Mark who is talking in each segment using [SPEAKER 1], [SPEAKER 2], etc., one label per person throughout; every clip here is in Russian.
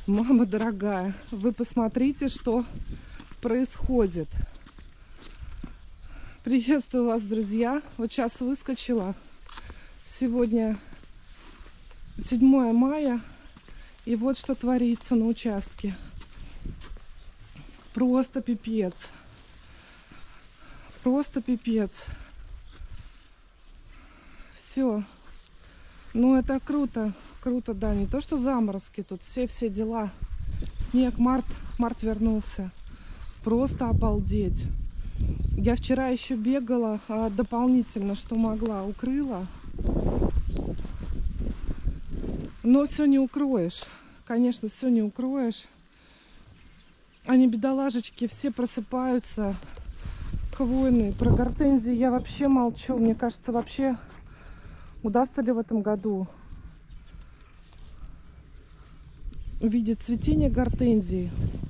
[SPEAKER 1] Мама дорогая, вы посмотрите, что происходит. Приветствую вас, друзья. Вот сейчас выскочила. Сегодня 7 мая. И вот что творится на участке. Просто пипец. Просто пипец. Все. Ну, это круто. Круто, да. Не то, что заморозки. Тут все дела. Снег, март вернулся. Просто обалдеть. Я вчера еще бегала дополнительно, что могла, укрыла. Но все не укроешь. Конечно, все не укроешь. Они, бедолажечки, все просыпаются. Хвойные. Про гортензии я вообще молчу. Мне кажется, вообще удастся ли в этом году увидеть цветение гортензии.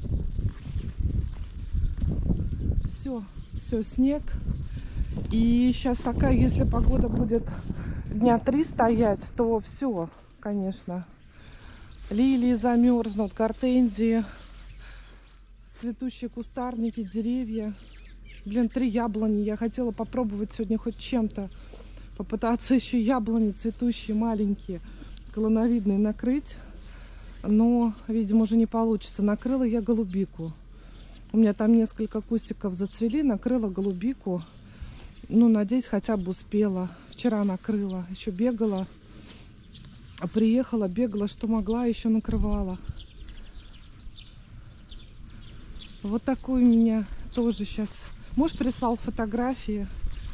[SPEAKER 1] Все, снег. И сейчас такая, если погода будет дня 3 стоять, то все, конечно. Лилии замерзнут, гортензии, цветущие кустарники, деревья. Блин, 3 яблони. Я хотела попробовать сегодня хоть чем-то. Попытаться еще яблони цветущие, маленькие, клоновидные накрыть. Но, видимо, уже не получится. Накрыла я голубику. У меня там несколько кустиков зацвели. Накрыла голубику. Ну, надеюсь, хотя бы успела. Вчера накрыла. Еще бегала. Приехала, бегала, что могла, еще накрывала. Вот такой у меня тоже сейчас. Муж прислал фотографии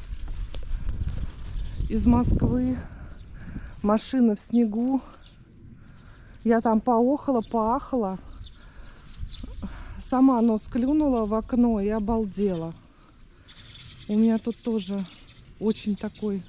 [SPEAKER 1] из Москвы. Машина в снегу. Я там поохала. Сама нос клюнула в окно и обалдела. У меня тут тоже очень такой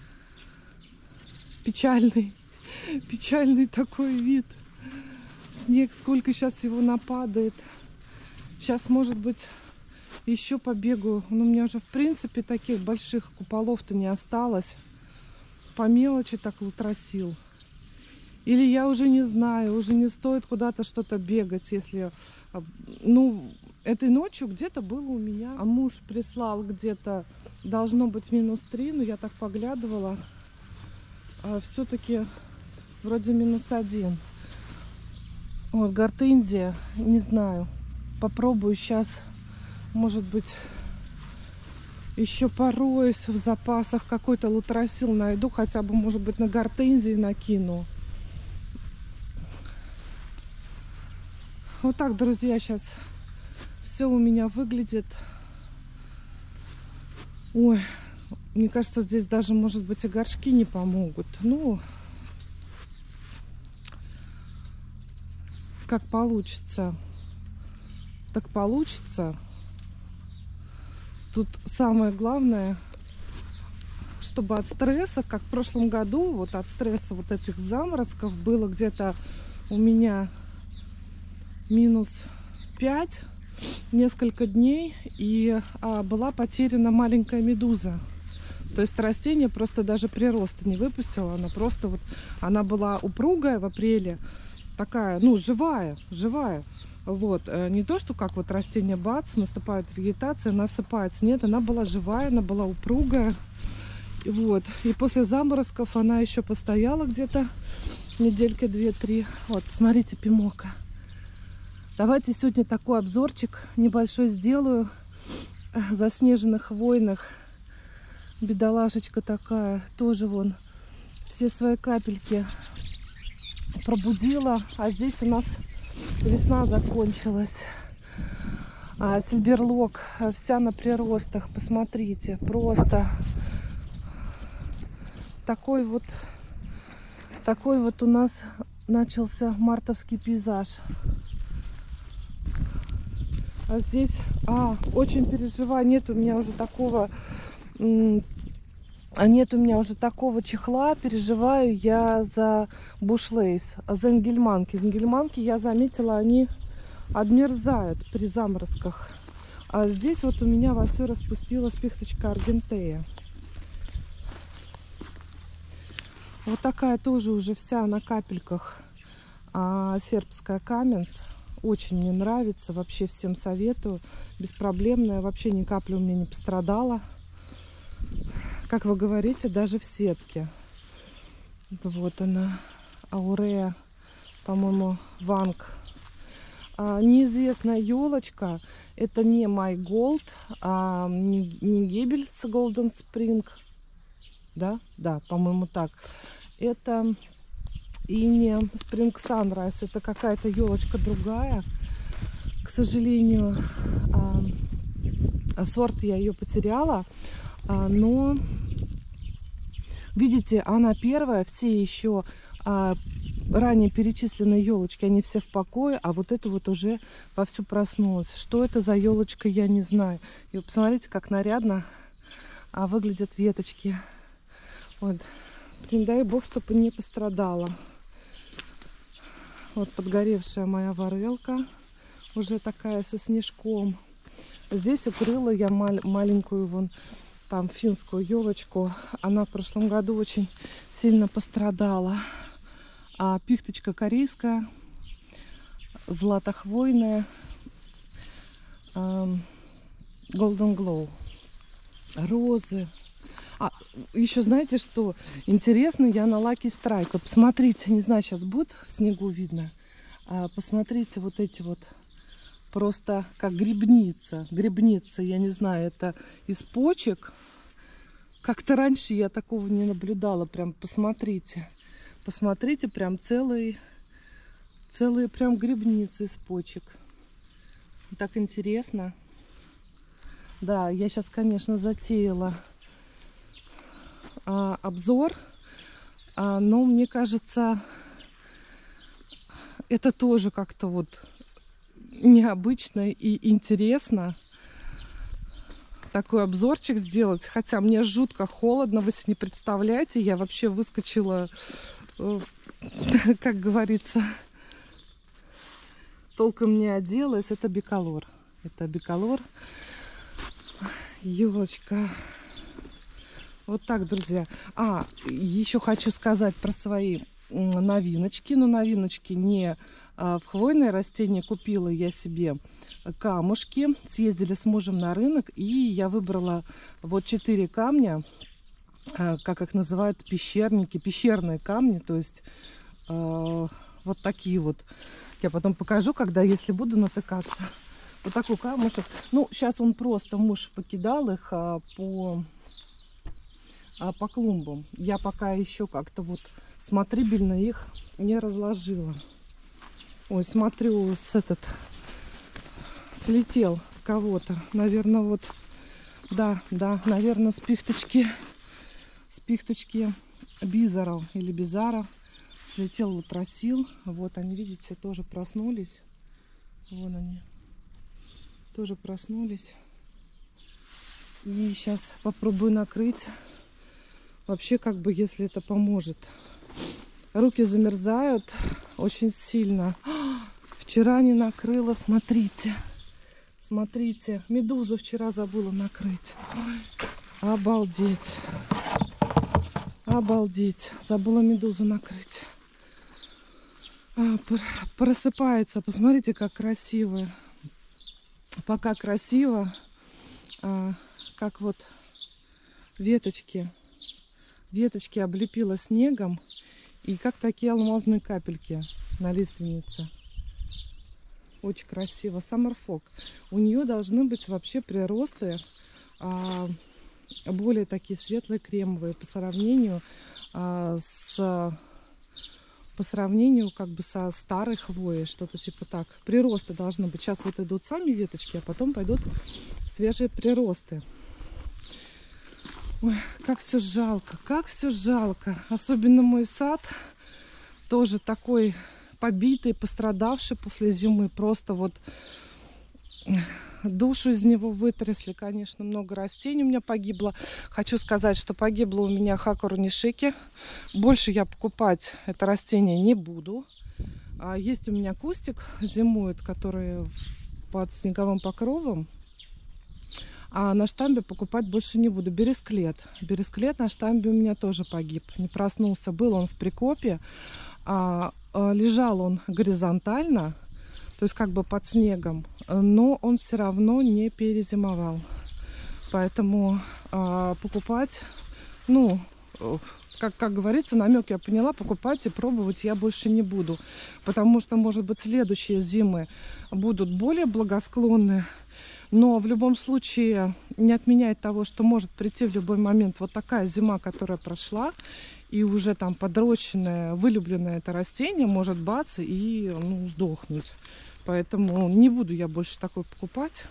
[SPEAKER 1] печальный такой вид. Снег, сколько сейчас его нападает. Сейчас, может быть, еще побегаю. Но у меня уже, в принципе, таких больших куполов-то не осталось. По мелочи так лутросил. Или я уже не знаю, уже не стоит куда-то что-то бегать, если... Ну, этой ночью где-то было у меня. А муж прислал где-то, должно быть -3, но я так поглядывала. Все-таки вроде -1. Вот гортензия, не знаю. Попробую сейчас, может быть, еще пороюсь в запасах. Какой-то лутросил найду, хотя бы, может быть, на гортензии накину. Вот так, друзья, сейчас все у меня выглядит. Ой, мне кажется, здесь даже, может быть, и горшки не помогут. Ну, как получится, так получится. Тут самое главное, чтобы от стресса, как в прошлом году, вот от стресса вот этих заморозков было где-то у меня -5 несколько дней, и была потеряна маленькая медуза. То есть растение просто даже прироста не выпустило. Она просто вот, она была упругая в апреле, такая, ну, живая. Вот, не то, что как вот растение бац, наступает вегетация, она осыпается. Нет, она была живая, она была упругая. Вот, и после заморозков она еще постояла где-то недельки 2-3. Вот, посмотрите, пимока. Давайте сегодня такой обзорчик небольшой сделаю. Заснеженных хвойных. Бедолашечка такая. Тоже вон все свои капельки пробудила. А здесь у нас весна закончилась. Сильберлок вся на приростах. Посмотрите. Просто такой вот у нас начался мартовский пейзаж. А здесь, очень переживаю, нет у меня уже такого чехла, переживаю я за бушлейс, за энгельманки. Энгельманки, я заметила, они отмерзают при заморозках. А здесь вот у меня вовсю распустилась пихточка аргентея. Вот такая тоже уже вся на капельках сербская Каменс. Очень мне нравится, вообще всем советую. Беспроблемная, вообще ни капли у меня не пострадала. Как вы говорите, даже в сетке. Вот она, Аурея, по-моему, Ванг. Неизвестная елочка. Это не My Gold, не Геббельс Golden Spring. Да, да, по-моему, так. Это и не Spring Sunrise. Это какая-то елочка другая. К сожалению, сорт я ее потеряла. Но, видите, она первая. Все еще ранее перечисленные елочки, они все в покое, а вот это вот уже вовсю проснулась. Что это за елочка, я не знаю. И вы посмотрите, как нарядно выглядят веточки. Вот. Блин, дай бог, чтобы не пострадала. Вот подгоревшая моя варелка, уже такая со снежком. Здесь укрыла я маленькую вон там финскую елочку. Она в прошлом году очень сильно пострадала. А пихточка корейская, златохвойная, Golden Glow, розы. Еще знаете, что интересно, я на Lucky Strike. Вот посмотрите, не знаю, сейчас будет в снегу видно. Посмотрите, вот эти вот просто как грибница. Грибница, я не знаю, это из почек. Как-то раньше я такого не наблюдала. Прям посмотрите. Посмотрите, прям целые прям грибницы из почек. Так интересно. Да, я сейчас, конечно, затеяла обзор, но мне кажется, это тоже как-то вот необычно и интересно. Такой обзорчик сделать. Хотя мне жутко холодно, вы себе не представляете. Я вообще выскочила, как говорится, толком не оделась. Это биколор. Это биколор. Елочка. Вот так, друзья. Еще хочу сказать про свои новиночки. Но новиночки не в хвойное растение. Купила я себе камушки. Съездили с мужем на рынок. И я выбрала вот 4 камня. Как их называют, пещерники. Пещерные камни. То есть вот такие вот. Я потом покажу, когда, если буду натыкаться. Вот такой камушек. Ну, сейчас он просто, муж покидал их по клумбам. Я пока еще как-то вот смотрибельно их не разложила. Ой, смотрю, слетел с кого-то. Наверное, вот, да, наверное, с пихточки бизаров или бизара слетел лотросил. Вот они, видите, тоже проснулись. Вон они. Тоже проснулись. И сейчас попробую накрыть. Вообще, как бы, если это поможет. Руки замерзают очень сильно. Вчера не накрыла, смотрите. Смотрите, медузу вчера забыла накрыть. Обалдеть. Обалдеть. Забыла медузу накрыть. Просыпается. Посмотрите, как красиво. Пока красиво. Как вот веточки облепила снегом. И как такие алмазные капельки на лиственнице. Очень красиво. Summer Fog. У нее должны быть вообще приросты более такие светлые, кремовые по сравнению как бы со старой хвоей. Что-то типа так. Приросты должны быть. Сейчас вот идут сами веточки, а потом пойдут свежие приросты. Ой, как все жалко, как все жалко. Особенно мой сад тоже такой побитый, пострадавший после зимы. Просто вот душу из него вытрясли. Конечно, много растений у меня погибло. Хочу сказать, что погибло у меня хакуру нишики. Больше я покупать это растение не буду. Есть у меня кустик, зимует, который под снеговым покровом. А на штамбе покупать больше не буду. Бересклет. Бересклет на штамбе у меня тоже погиб. Не проснулся. Был он в прикопе. Лежал он горизонтально, то есть как бы под снегом, но он все равно не перезимовал. Поэтому покупать, ну, как говорится, намек я поняла, покупать и пробовать я больше не буду. Потому что, может быть, следующие зимы будут более благосклонны. Но в любом случае не отменяет того, что может прийти в любой момент вот такая зима, которая прошла, и уже там подрощенное, вылюбленное это растение может бац и сдохнуть. Поэтому не буду я больше такой покупать.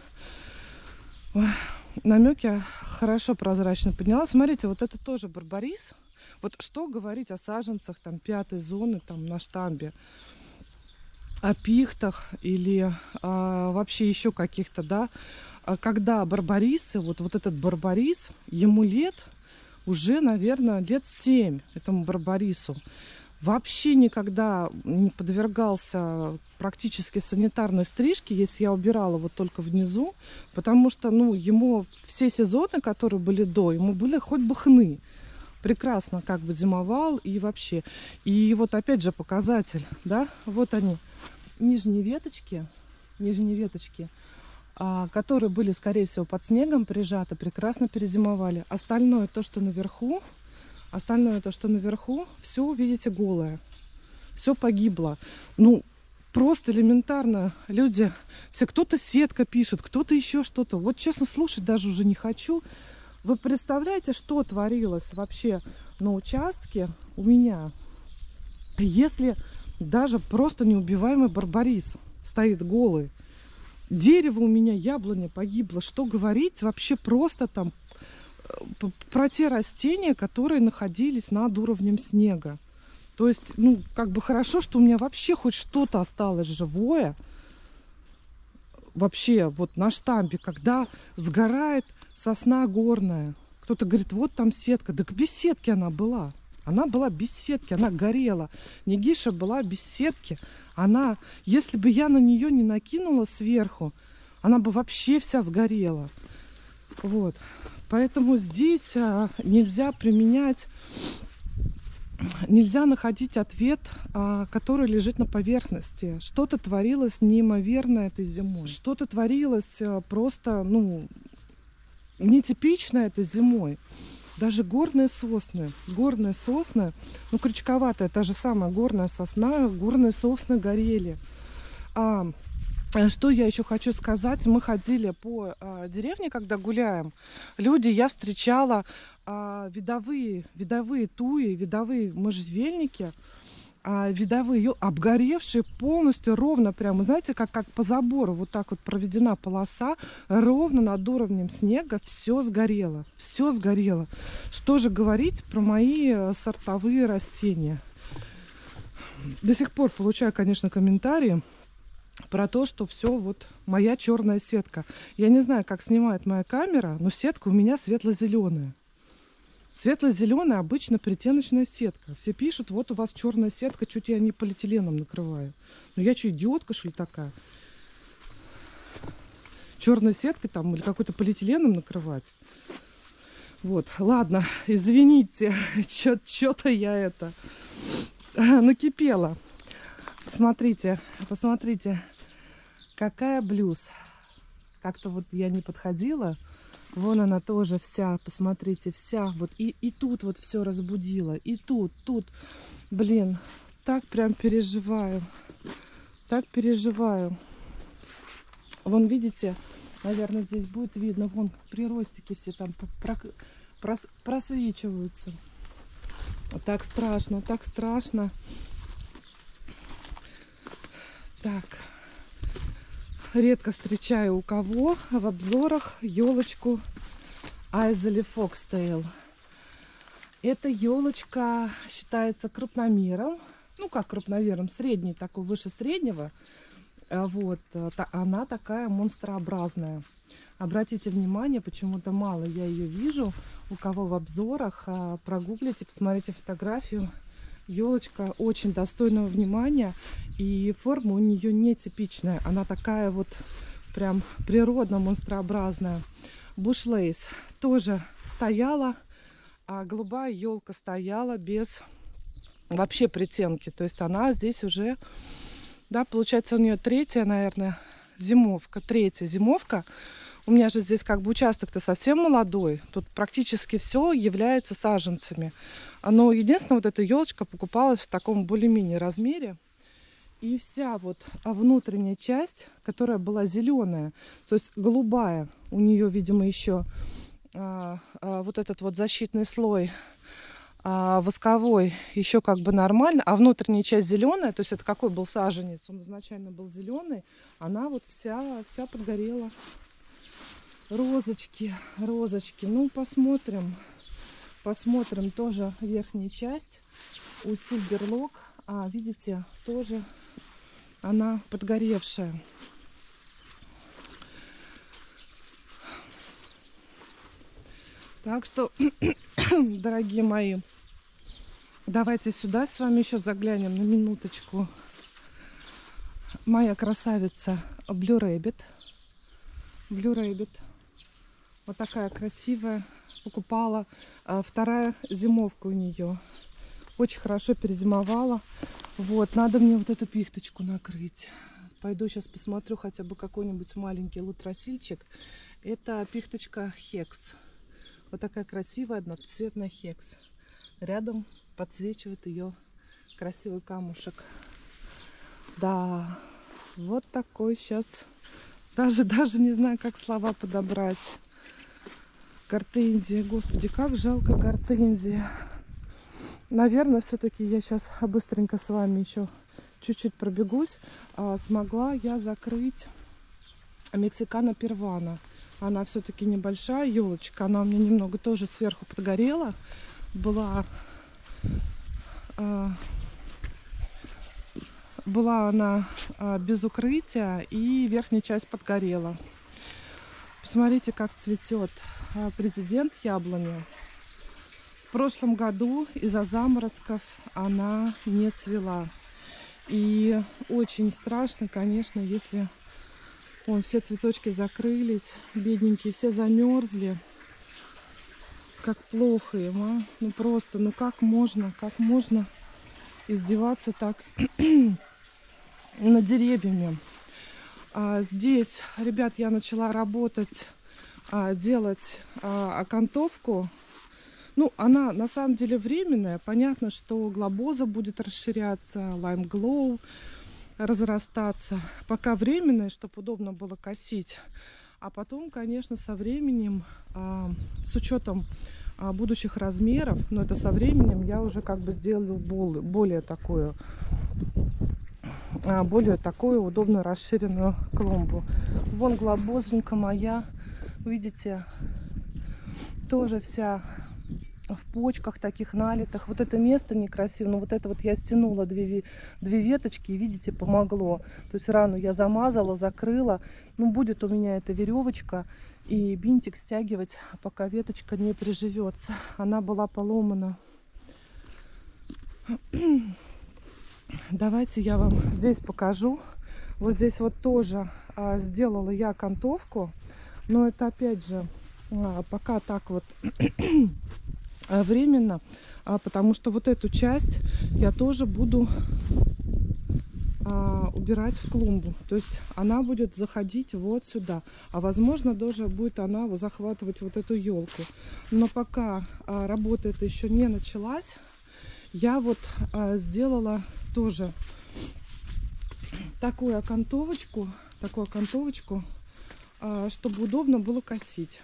[SPEAKER 1] Намек я хорошо прозрачно подняла. Смотрите, вот это тоже барбарис. Вот что говорить о саженцах там 5-й зоны там на штамбе, о пихтах или вообще еще каких-то, да, когда барбарисы, вот этот барбарис, ему лет уже, наверное, лет 7 этому барбарису. Вообще никогда не подвергался практически санитарной стрижке, если я убирала вот только внизу, потому что, ему все сезоны, которые были до, ему были хоть бы хны. Прекрасно как бы зимовал и вообще. И вот опять же показатель, да, вот они, нижние веточки, которые были, скорее всего, под снегом прижаты, прекрасно перезимовали. Остальное то, что наверху, все, видите, голое. Все погибло. Просто элементарно люди, все, кто-то сетка пишет, кто-то еще что-то. Вот честно, слушать даже уже не хочу. Вы представляете, что творилось вообще на участке у меня, если даже просто неубиваемый барбарис стоит голый. Дерево у меня, яблоня погибло. Что говорить вообще просто там про те растения, которые находились над уровнем снега. То есть, как бы хорошо, что у меня вообще хоть что-то осталось живое. Вообще, вот на штамбе, когда сгорает сосна горная. Кто-то говорит, вот там сетка. Так без сетки она была. Она была без сетки, она горела. Негиша была без сетки. Она, если бы я на нее не накинула сверху, она бы вообще вся сгорела. Вот. Поэтому здесь нельзя применять, нельзя находить ответ, который лежит на поверхности. Что-то творилось неимоверно этой зимой. Что-то творилось просто, нетипично этой зимой. Даже горные сосны, крючковатая, та же самая горная сосна, горные сосны горели. Что я еще хочу сказать, мы ходили по деревне, когда гуляем, я встречала видовые туи, видовые можжевельники, видовые, обгоревшие полностью ровно, прямо, знаете, как по забору, вот так вот проведена полоса, ровно над уровнем снега, все сгорело. Что же говорить про мои сортовые растения? До сих пор получаю, конечно, комментарии про то, что все вот моя черная сетка. Я не знаю, как снимает моя камера, но сетка у меня светло-зеленая. Светло-зеленая, обычно притеночная сетка. Все пишут, вот у вас черная сетка, чуть я не полиэтиленом накрываю. Ну я что, идиотка, что ли, такая? Черной сеткой там или какой-то полиэтиленом накрывать? Вот, ладно, извините, что-то я накипела. Посмотрите, какая блюз. Как-то вот я не подходила. Вон она тоже вся, посмотрите, вся. Вот и тут вот все разбудила. И тут. Блин, так прям переживаю. Вон, видите, наверное, здесь будет видно. Вон приростики все там просвечиваются. Так страшно. Так. Редко встречаю у кого в обзорах елочку Айзели Фокстейл. Эта елочка считается крупномером. Как крупномером? Средний, такой, выше среднего. Вот. Она такая монстрообразная. Обратите внимание, почему-то мало я ее вижу. У кого в обзорах, прогуглите, посмотрите фотографию. Елочка очень достойного внимания. И форма у нее нетипичная. Она такая вот прям природно монстрообразная. Бушлейс тоже стояла. Голубая елка стояла без вообще притенки. То есть она здесь уже, да, получается у нее третья, наверное, зимовка. Третья зимовка. У меня же здесь как бы участок-то совсем молодой. Тут практически все является саженцами. Но единственное, вот эта елочка покупалась в таком более-менее размере. И вся вот внутренняя часть, которая была зеленая, то есть голубая, у нее, видимо, еще вот этот вот защитный слой восковой еще как бы нормально, а внутренняя часть зеленая, то есть это какой был саженец, он изначально был зеленый, она вот вся подгорела. Розочки, розочки. Ну, посмотрим. Посмотрим тоже верхняя часть у Сильверлок. Видите, тоже она подгоревшая. Так что, дорогие мои, давайте сюда с вами еще заглянем на минуточку. Моя красавица Blue Rabbit. Blue Rabbit. Вот такая красивая. Покупала. Вторая зимовка у нее. Очень хорошо перезимовала. Вот, надо мне вот эту пихточку накрыть. Пойду сейчас посмотрю хотя бы какой-нибудь маленький лутросильчик. Это пихточка Хекс. Вот такая красивая одноцветная Хекс. Рядом подсвечивает ее красивый камушек. Да, вот такой сейчас. Даже не знаю, как слова подобрать. Гортензия. Господи, как жалко гортензия. Наверное, все-таки я сейчас быстренько с вами еще чуть-чуть пробегусь. Смогла я закрыть Мексикана Первана. Она все-таки небольшая елочка. Она у меня немного тоже сверху подгорела. Была она без укрытия, и верхняя часть подгорела. Посмотрите, как цветет президент яблони. В прошлом году из-за заморозков она не цвела. И очень страшно, конечно, если все цветочки закрылись, бедненькие, все замерзли. Как плохо им, а? Ну просто, ну как можно издеваться так над деревьями. Здесь, ребят, я начала работать, делать окантовку. Ну, она на самом деле временная. Понятно, что глобоза будет расширяться, лайм-глоу разрастаться. Пока временная, чтобы удобно было косить. А потом, конечно, со временем, с учетом будущих размеров, но это со временем я уже как бы сделаю более такую удобную расширенную клумбу. Вон глобозонька моя, видите, тоже вся в почках таких налитых. Вот это место некрасиво, но вот это вот я стянула две веточки, и видите, помогло. То есть рану я замазала, закрыла. Ну, будет у меня эта веревочка и бинтик стягивать, пока веточка не приживется. Она была поломана. Давайте я вам здесь покажу. Вот здесь вот тоже сделала я окантовку, но это опять же пока так вот временно, потому что вот эту часть я тоже буду убирать в клумбу. То есть она будет заходить вот сюда. А возможно, даже будет она захватывать вот эту елку. Но пока работа эта еще не началась, я вот сделала тоже такую окантовочку, чтобы удобно было косить.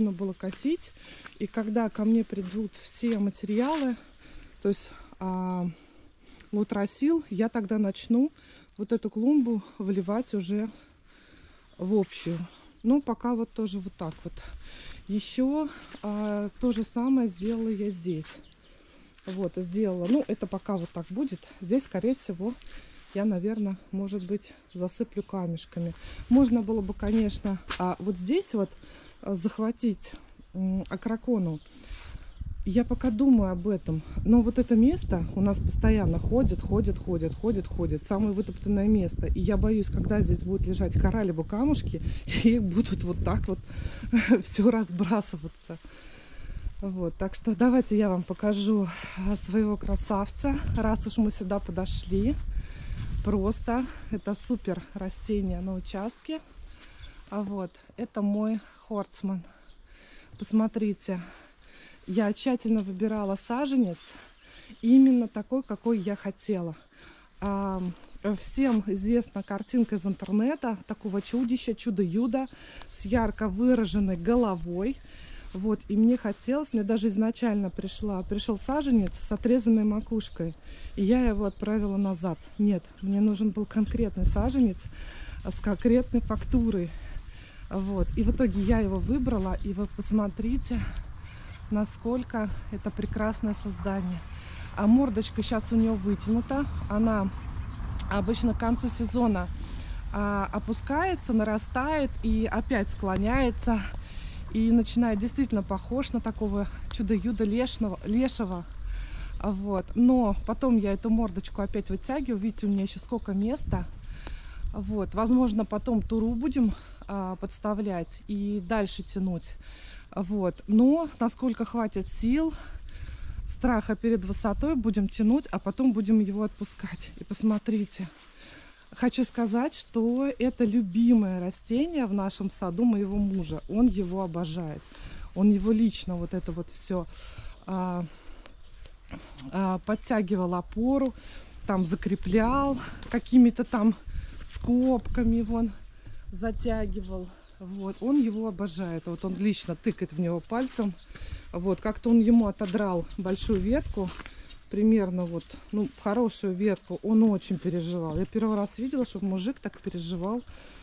[SPEAKER 1] И когда ко мне придут все материалы, то есть лутросил, я тогда начну вот эту клумбу выливать уже в общую. Ну, пока вот тоже вот так вот. Еще то же самое сделала я здесь. Вот, сделала. Ну, это пока вот так будет. Здесь, скорее всего, я, наверное, может быть, засыплю камешками. Можно было бы, конечно, вот здесь вот захватить акракону. Я пока думаю об этом. Но вот это место у нас постоянно ходит. Самое вытоптанное место. И я боюсь, когда здесь будут лежать кора либо камушки, их будут вот так вот все разбрасываться. Вот, так что давайте я вам покажу своего красавца, раз уж мы сюда подошли. Просто это супер растение на участке. А вот, это мой Хорцман. Посмотрите, я тщательно выбирала саженец, именно такой, какой я хотела. Всем известна картинка из интернета такого чудища, чудо-юдо с ярко выраженной головой. Вот, и мне хотелось, мне даже изначально пришел саженец с отрезанной макушкой, и я его отправила назад. Нет, мне нужен был конкретный саженец с конкретной фактурой. Вот, и в итоге я его выбрала, и вы посмотрите, насколько это прекрасное создание. А мордочка сейчас у нее вытянута, она обычно к концу сезона опускается, нарастает и опять склоняется. И начинает действительно похож на такого чудо-юдо лешего. Вот. Но потом я эту мордочку опять вытягиваю. Видите, у меня еще сколько места. Вот. Возможно, потом туру будем подставлять и дальше тянуть. Вот. Но насколько хватит сил, страха перед высотой, будем тянуть, а потом будем его отпускать. И посмотрите. Хочу сказать, что это любимое растение в нашем саду моего мужа. Он его обожает. Он его лично вот это вот все подтягивал опору, там закреплял какими-то там скобками, вон затягивал. Вот, он его обожает. Вот он лично тыкает в него пальцем. Вот, как-то он ему отодрал большую ветку. Примерно вот, ну, хорошую ветку, он очень переживал. Я первый раз видела, чтобы мужик так переживал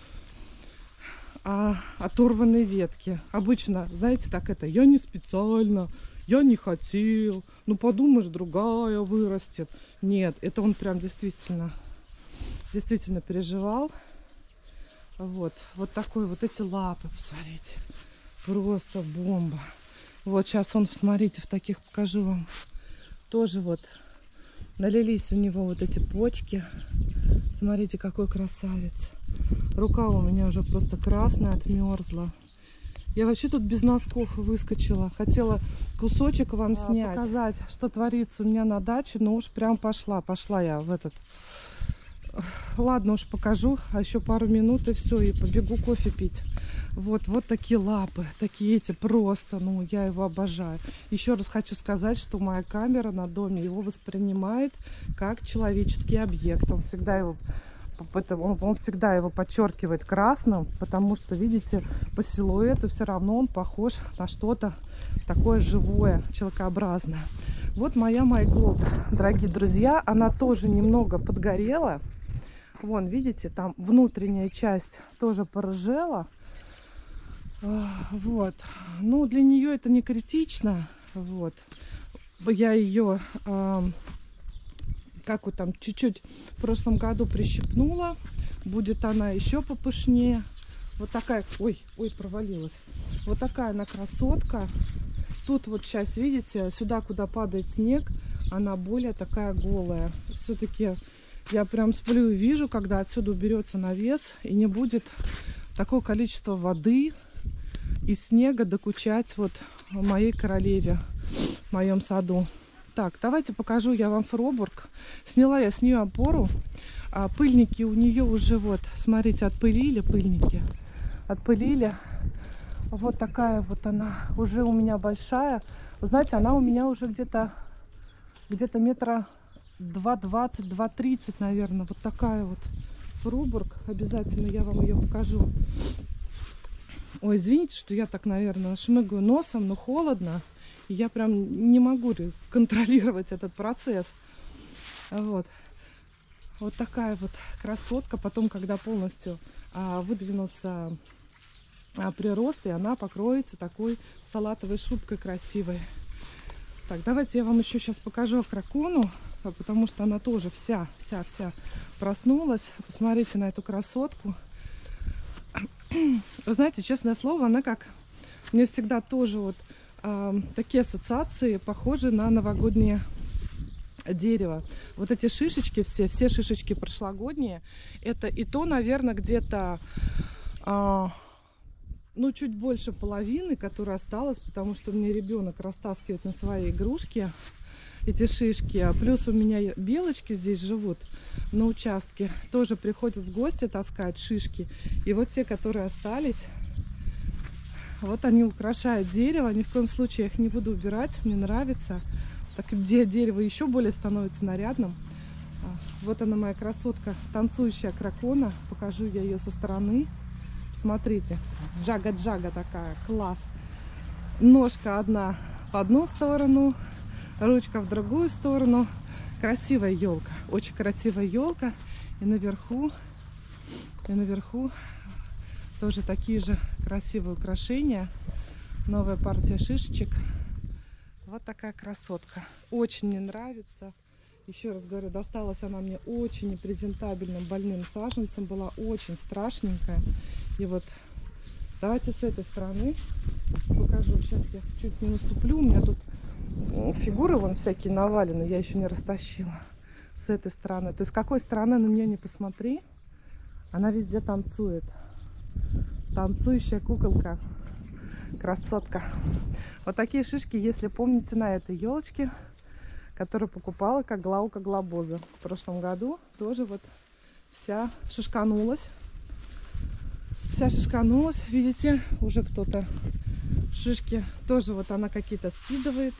[SPEAKER 1] о оторванной ветке. Обычно, знаете, так это, я не специально, я не хотел, ну подумаешь, другая вырастет. Нет, это он прям действительно переживал. Вот такой вот эти лапы, посмотрите, просто бомба. Вот сейчас он, смотрите, в таких покажу вам. Тоже вот налились у него вот эти почки. Смотрите, какой красавец. Рука у меня уже просто красная, отмерзла. Я вообще тут без носков выскочила. Хотела кусочек вам снять, показать, что творится у меня на даче. Но уж прям пошла я в этот... Ладно, уж покажу, а еще пару минут и все, и побегу кофе пить. Вот такие лапы, такие эти просто, ну, я его обожаю. Еще раз хочу сказать, что моя камера на доме его воспринимает как человеческий объект. Он всегда его подчеркивает красным, потому что, видите, по силуэту все равно он похож на что-то такое живое, человекообразное. Вот моя Майголд, дорогие друзья, она тоже немного подгорела. Вон, видите, там внутренняя часть тоже порыжела. Вот. Ну, для нее это не критично. Вот. Я ее, как вот там, чуть-чуть в прошлом году прищипнула. Будет она еще попышнее. Вот такая, ой, провалилась. Вот такая она красотка. Тут вот сейчас, видите, сюда, куда падает снег, она более такая голая. Все-таки я прям сплю и вижу, когда отсюда уберется навес, и не будет такого количества воды и снега докучать вот моей королеве в моем саду. Так, давайте покажу я вам Фробург. Сняла я с нее опору. Пыльники у нее уже вот, смотрите, отпылили пыльники. Отпылили. Вот такая вот она уже у меня большая. Вы знаете, она у меня уже где-то метра 2,20, 2,30, наверное. Вот такая вот Фробург. Обязательно я вам ее покажу. Ой, извините, что я так, наверное, шмыгаю носом, но холодно. И я прям не могу контролировать этот процесс. Вот. Вот такая вот красотка. Потом, когда полностью выдвинутся приросты, она покроется такой салатовой шубкой красивой. Так, давайте я вам еще сейчас покажу кракону, потому что она тоже вся проснулась. Посмотрите на эту красотку. Вы знаете, честное слово, она как... Мне всегда тоже вот такие ассоциации похожи на новогоднее дерево. Вот эти шишечки все шишечки прошлогодние. Это и то, наверное, где-то ну, чуть больше половины, которая осталась, потому что у меня ребенок растаскивает на свои игрушки эти шишки. Плюс у меня белочки здесь живут на участке, тоже приходят в гости таскать шишки. И вот те, которые остались, вот они украшают дерево. Ни в коем случае я их не буду убирать, мне нравится. Так где дерево еще более становится нарядным. Вот она, моя красотка, танцующая кракона. Покажу я ее со стороны. Посмотрите, джага-джага такая, класс. Ножка одна в одну сторону, ручка в другую сторону. Красивая елка, очень красивая елка. И наверху тоже такие же красивые украшения. Новая партия шишечек. Вот такая красотка. Очень мне нравится. Еще раз говорю, досталась она мне очень непрезентабельным больным саженцем. Была очень страшненькая. И вот давайте с этой стороны покажу. Сейчас я чуть не наступлю. У меня тут фигуры вон всякие навалены. Я еще не растащила. С этой стороны. То есть с какой стороны на нее не посмотри, она везде танцует. Танцующая куколка. Красотка. Вот такие шишки, если помните, на этой елочке, которую покупала как Глаука Глобоза в прошлом году, тоже вот вся шишканулась. Вся шишканулась, видите, уже кто-то шишки, тоже вот она какие-то скидывает,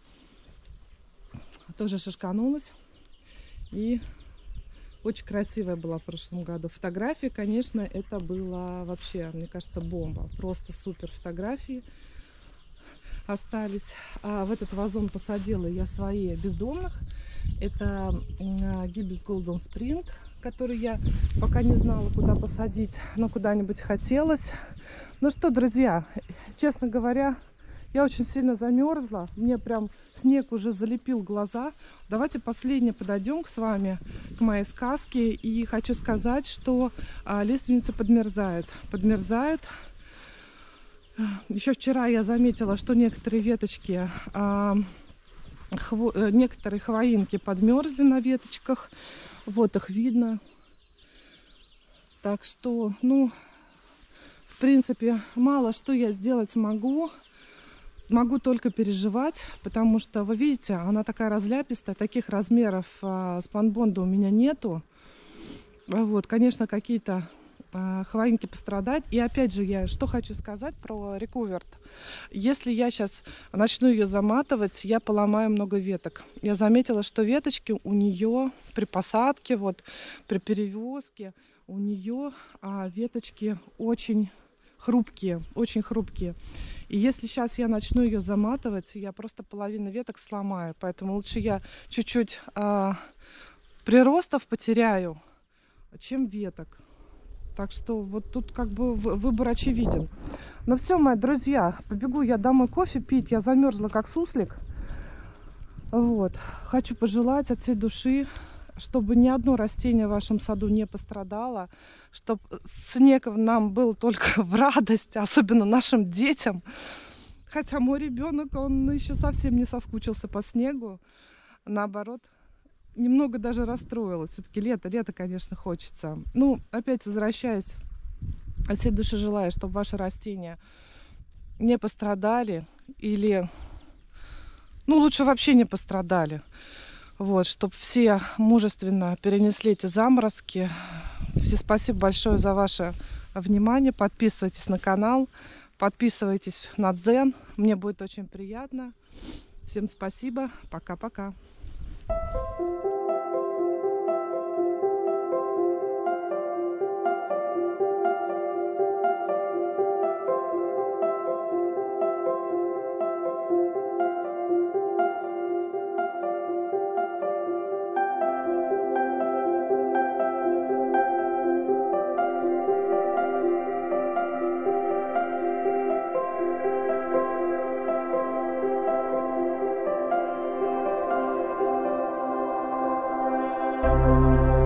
[SPEAKER 1] тоже шишканулась. И очень красивая была в прошлом году. Фотографии, конечно, это было вообще, мне кажется, бомба. Просто супер фотографии остались. А в этот вазон посадила я свои бездомных. Это Гиббельс Голден Спринг, который я пока не знала, куда посадить, но куда-нибудь хотелось. Ну что, друзья, честно говоря, я очень сильно замерзла. Мне прям снег уже залепил глаза. Давайте последнее подойдем с вами к моей сказке. И хочу сказать, что лиственница подмерзает. Подмерзает. Еще вчера я заметила, что некоторые веточки, некоторые хвоинки подмерзли на веточках. Вот их видно. Так что, ну, в принципе, мало что я сделать могу. Могу только переживать, потому что, вы видите, она такая разляпистая, таких размеров спанбонда у меня нету. Вот, конечно, какие-то хвоинки пострадать. И опять же, я что хочу сказать про Recovered. Если я сейчас начну ее заматывать, я поломаю много веток. Я заметила, что веточки у нее при посадке, вот при перевозке, у нее веточки очень хрупкие, очень хрупкие. И если сейчас я начну ее заматывать, я просто половину веток сломаю. Поэтому лучше я чуть-чуть приростов потеряю, чем веток. Так что вот тут как бы выбор очевиден. Ну все, мои друзья, побегу я домой кофе пить. Я замерзла как суслик. Вот. Хочу пожелать от всей души, чтобы ни одно растение в вашем саду не пострадало, чтобы снег нам был только в радость, особенно нашим детям. Хотя мой ребенок, он еще совсем не соскучился по снегу. Наоборот, немного даже расстроилась. Все-таки лето, конечно, хочется. Ну, опять возвращаясь, от всей души желаю, чтобы ваши растения не пострадали или, ну, лучше вообще не пострадали. Вот, чтобы все мужественно перенесли эти заморозки. Все спасибо большое за ваше внимание. Подписывайтесь на канал, подписывайтесь на Дзен. Мне будет очень приятно. Всем спасибо. Пока-пока. Thank you.